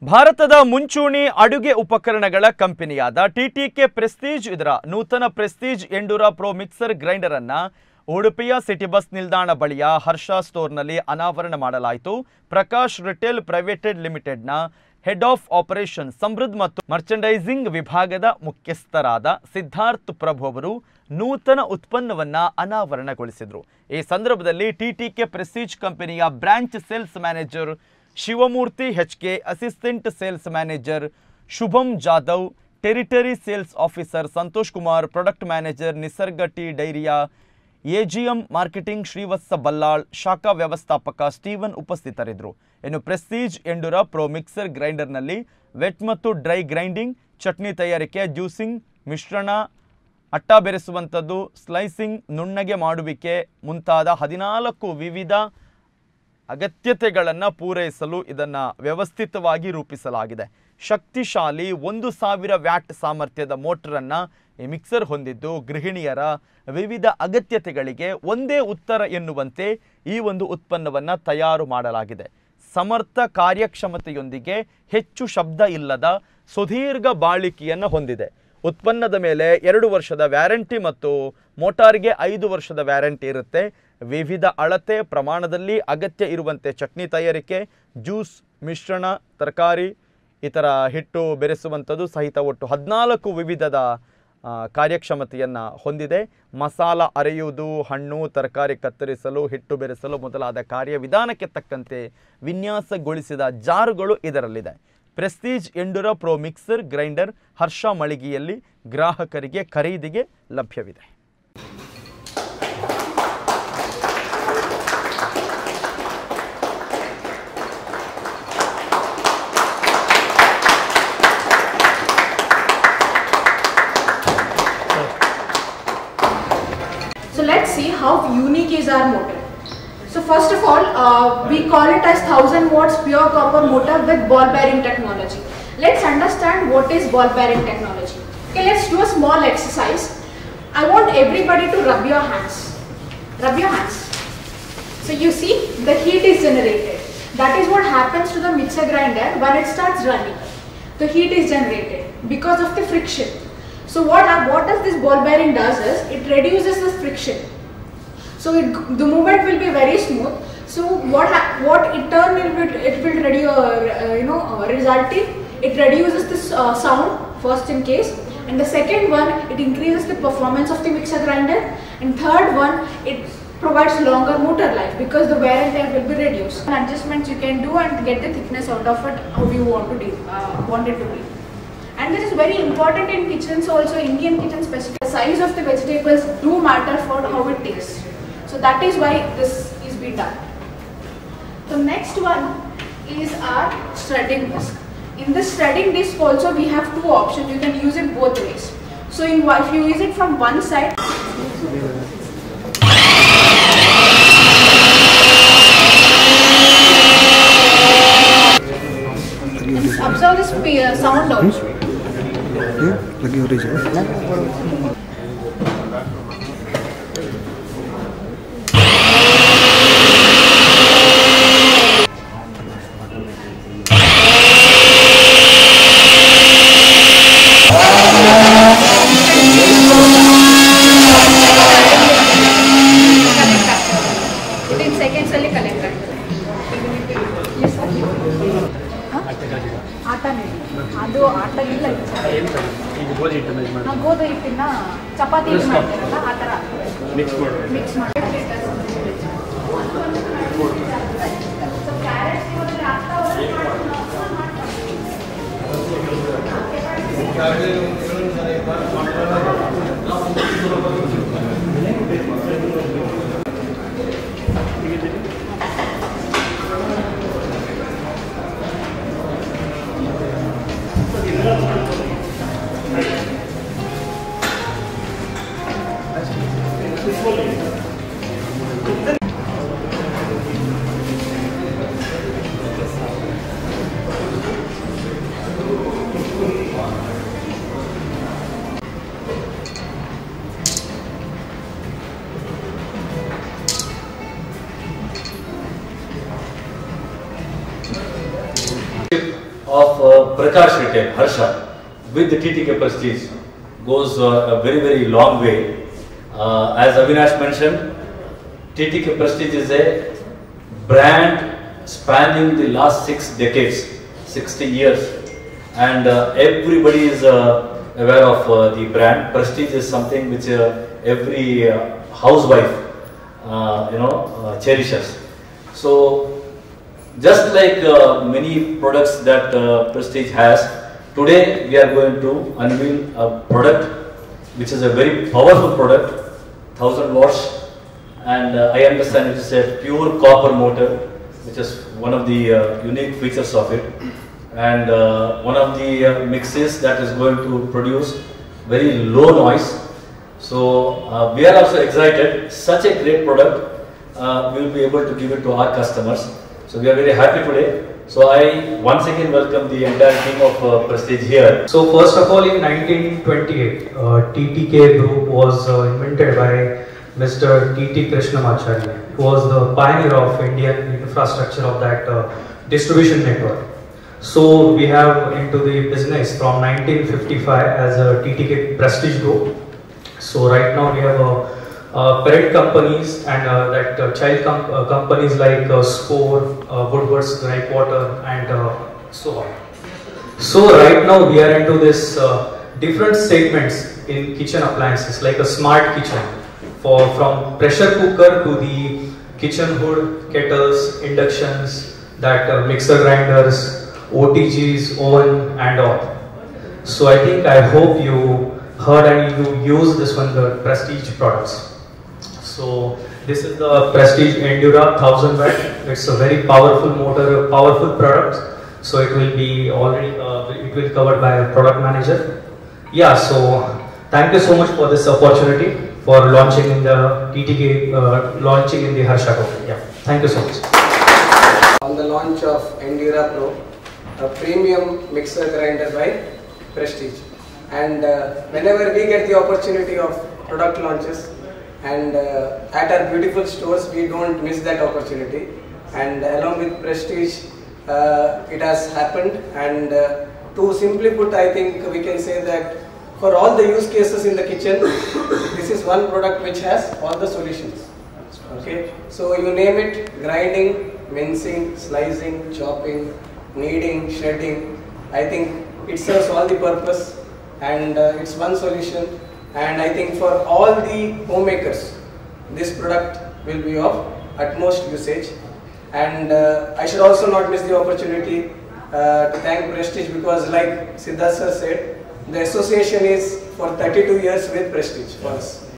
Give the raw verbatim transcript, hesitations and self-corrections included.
ಭಾರತದ ಮುಂಚೂಣಿ ಅಡುಗೆ ಉಪಕರಣಗಳ ಕಂಪನಿಯಾದ ಟಿಟಿಕೆ ಪ್ರೆಸ್ಟೀಜ್ ಇದರ ನೂತನ Prestige Endura Pro mixer grinder ಅನ್ನು ಉಡುಪಿಯ ಸಿಟಿ ಬಸ್ ನಿಲ್ದಾಣ ಬಳಿಯ ಹರ್ಷ ಸ್ಟೋರ್ನಲ್ಲಿ ಅನಾವರಣ ಮಾಡಲಾಯಿತು. ಪ್ರಕಾಶ್ ರಿಟೇಲ್ ಪ್ರೈವೇಟೆಡ್ ಲಿಮಿಟೆಡ್ನ ಹೆಡ್ ಆಫ್ ಆಪರೇಷನ್ ಸಮೃದ್ಧ ಮತ್ತು ಮರ್ಚೆಂಡೈಸಿಂಗ್ ವಿಭಾಗದ ಮುಖ್ಯಸ್ಥರಾದ ಸಿದ್ಧಾರ್ಥ್ ಪ್ರಭು ಅವರು ನೂತನ ಉತ್ಪನ್ನವನ್ನು ಅನಾವರಣಗೊಳಿಸಿದರು. ಈ ಸಂದರ್ಭದಲ್ಲಿ ಟಿಟಿಕೆ ಪ್ರೆಸ್ಟೀಜ್ ಕಂಪನಿಯ branch sales manager Shivamurthy HK, assistant sales manager Shubham Jadhav, territory sales officer Santosh Kumar, product manager Nisarga T ಡೈರಿಯಾ ಎಜಿಎಂ ಮಾರ್ಕೆಟಿಂಗ್ ಶ್ರೀವತ್ಸ ಬಲ್ಲಾಳ್, ಶಾಖಾ ವ್ಯವಸ್ಥಾಪಕ ಸ್ಟೀವನ್ ಉಪಸ್ಥಿತರಿದ್ದರು. ಇನ್ನು ಪ್ರೆಸ್ಟೀಜ್ ಎಂಡೂರಾ ಪ್ರೋ ಮಿಕ್ಸರ್ ಗ್ರೈಂಡರ್ನಲ್ಲಿ ವೆಟ್ ಮತ್ತು ಡ್ರೈ ಗ್ರೈಂಡಿಂಗ್, ಚಟ್ನಿ ತಯಾರಿಕೆ, ಜ್ಯೂಸಿಂಗ್, ಮಿಶ್ರಣ, ಅಟ್ಟ ಬೆರೆಸುವಂಥದ್ದು, ಸ್ಲೈಸಿಂಗ್, ನುಣ್ಣಗೆ ಮಾಡುವಿಕೆ ಮುಂತಾದ ಹದಿನಾಲ್ಕು ವಿವಿಧ ಅಗತ್ಯತೆಗಳನ್ನು ಪೂರೈಸಲು ಇದನ್ನು ವ್ಯವಸ್ಥಿತವಾಗಿ ರೂಪಿಸಲಾಗಿದೆ. ಶಕ್ತಿಶಾಲಿ ಒಂದು ಸಾವಿರ ವ್ಯಾಟ್ ಸಾಮರ್ಥ್ಯದ ಮೋಟರನ್ನು ಈ ಮಿಕ್ಸರ್ ಹೊಂದಿದ್ದು ಗೃಹಿಣಿಯರ ವಿವಿಧ ಅಗತ್ಯತೆಗಳಿಗೆ ಒಂದೇ ಉತ್ತರ ಎನ್ನುವಂತೆ ಈ ಒಂದು ಉತ್ಪನ್ನವನ್ನು ತಯಾರು ಮಾಡಲಾಗಿದೆ. ಸಮರ್ಥ ಕಾರ್ಯಕ್ಷಮತೆಯೊಂದಿಗೆ ಹೆಚ್ಚು ಶಬ್ದ ಇಲ್ಲದ ಸುದೀರ್ಘ ಬಾಳಿಕೆಯನ್ನು ಹೊಂದಿದೆ. ಉತ್ಪನ್ನದ ಮೇಲೆ ಎರಡು ವರ್ಷದ ವ್ಯಾರಂಟಿ ಮತ್ತು ಮೋಟಾರ್ಗೆ ಐದು ವರ್ಷದ ವ್ಯಾರಂಟಿ ಇರುತ್ತೆ. ವಿವಿಧ ಅಳತೆ ಪ್ರಮಾಣದಲ್ಲಿ ಅಗತ್ಯ ಇರುವಂತೆ ಚಟ್ನಿ ತಯಾರಿಕೆ, ಜ್ಯೂಸ್, ಮಿಶ್ರಣ, ತರಕಾರಿ, ಇತರ ಹಿಟ್ಟು ಬೆರೆಸುವಂಥದ್ದು ಸಹಿತ ಒಟ್ಟು ಹದಿನಾಲ್ಕು ವಿವಿಧದ ಕಾರ್ಯಕ್ಷಮತೆಯನ್ನು ಹೊಂದಿದೆ. ಮಸಾಲ ಅರೆಯುವುದು, ಹಣ್ಣು ತರಕಾರಿ ಕತ್ತರಿಸಲು, ಹಿಟ್ಟು ಬೆರೆಸಲು ಮೊದಲಾದ ಕಾರ್ಯವಿಧಾನಕ್ಕೆ ತಕ್ಕಂತೆ ವಿನ್ಯಾಸಗೊಳಿಸಿದ ಜಾರುಗಳು ಇದರಲ್ಲಿದೆ. Prestige Endura Pro mixer grinder Harsha ಮಳಿಗೆಯಲ್ಲಿ ಗ್ರಾಹಕರಿಗೆ ಖರೀದಿಗೆ ಲಭ್ಯವಿದೆ. So let's see how unique is our motor. So first of all, uh, we call it as one thousand watts pure copper motor with ball bearing technology. Let's understand what is ball bearing technology. Okay, let's do a small exercise. I want everybody to rub your hands. Rub your hands. So you see the heat is generated. That is what happens to the mixer grinder when it starts running. The heat is generated because of the friction. So what, what does this ball bearing does is, it reduces the friction. So it, the movement will be very smooth. So what what it turn it will it will reduce uh, you know uh, result in it reduces this uh, sound first in case, and the second one it increases the performance of the mixer grinder, and third one it provides longer motor life because the wear and tear will be reduced. Adjustments you can do and get the thickness out of it how you want to do uh, want it to be. And this is very important in kitchens also, Indian kitchen specific. The size of the vegetables do matter for how it tastes. So that is why this is being done. The next one is our shredding disc. In this shredding disc also we have two options. You can use it both ways. So in, if you use it from one side, observe this uh, sound also. लगी हो रही है. fifteen seconds ಅಲ್ಲಿ collect ಆಗ್ತದೆ. ಆಟ ಅದು ಆಟ ಇಲ್ಲ, ನಾವು ಗೋಧಿ ಹಿಟ್ಟಿನ ಚಪಾತಿ ಮಾಡ್ತೀರಲ್ಲ ಆ ಥರ ಮಿಕ್ಸ್ ಮಾಡಿ ಮಿಕ್ಸ್ ಮಾಡಿ of uh, Prakash Retail, Harsha, with the T T K Prestige goes uh, a very, very long way. Uh, as Avinash mentioned, T T K Prestige is a brand spanning the last six decades, sixty years, and uh, everybody is uh, aware of uh, the brand. Prestige is something which uh, every uh, housewife, uh, you know, uh, cherishes. So, just like uh, many products that uh, Prestige has, today we are going to unveil a product which is a very powerful product, one thousand watts, and uh, I understand it is a pure copper motor, which is one of the uh, unique features of it, and uh, one of the uh, mixes that is going to produce very low noise. So uh, we are also excited. Such a great product, uh, we will be able to give it to our customers. So we are very happy today. So I once again welcome the entire team of uh, Prestige here. So first of all, in nineteen twenty-eight, uh, T T K Group was uh, invented by Mister T T Krishnamacharya, who was the pioneer of Indian infrastructure of that uh, distribution network. So we have into the business from nineteen fifty-five as a T T K Prestige Group. So right now we have a Uh, parent companies and uh, that uh, child com uh, companies like uh, Score, uh, Woodward's, Gripwater, and uh, so on. So right now we are into this uh, different segments in kitchen appliances, like a smart kitchen, for from pressure cooker to the kitchen hood, kettles, inductions, that uh, mixer grinders, O T Gs, oven, and all. So I think I hope you heard and you use this one, the Prestige products. So this is the Prestige Endura one thousand watt. It's a very powerful motor, a powerful product. So it will be already, uh, it will covered by a product manager. Yeah, so thank you so much for this opportunity for launching in the T T K, uh, launching in the Harsha company. Yeah, thank you so much. On the launch of Endura Pro, a premium mixer grinder by Prestige. And uh, whenever we get the opportunity of product launches, and uh, at our beautiful stores, we don't miss that opportunity. And along with Prestige, uh, it has happened. And uh, to simply put, I think we can say that for all the use cases in the kitchen, this is one product which has all the solutions. Okay, so you name it: grinding, mincing, slicing, chopping, kneading, shredding. I think it serves all the purpose, and uh, it's one solution. And I think for all the homemakers, this product will be of utmost usage. And uh, I should also not miss the opportunity uh, to thank Prestige, because like Siddharth sir said, the association is for thirty-two years with Prestige for us.